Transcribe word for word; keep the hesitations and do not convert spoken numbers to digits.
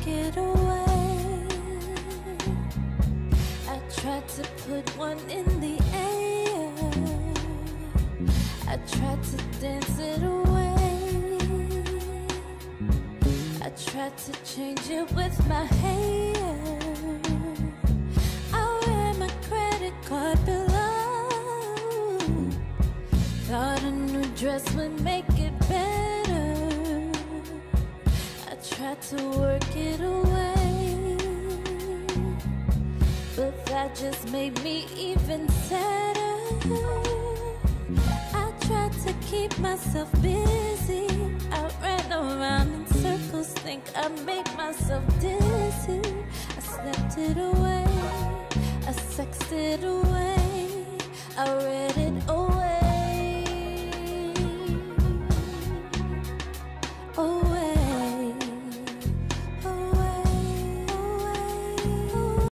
work it away. I tried to put one in the air. I tried to dance it away. I tried to change it with my hair. I wear my credit card below. Thought a new dress would make it better. I tried to work it away, but that just made me even sadder. I tried to keep myself busy. I ran around in circles, think I made myself dizzy. I slept it away, I sexed it away, I read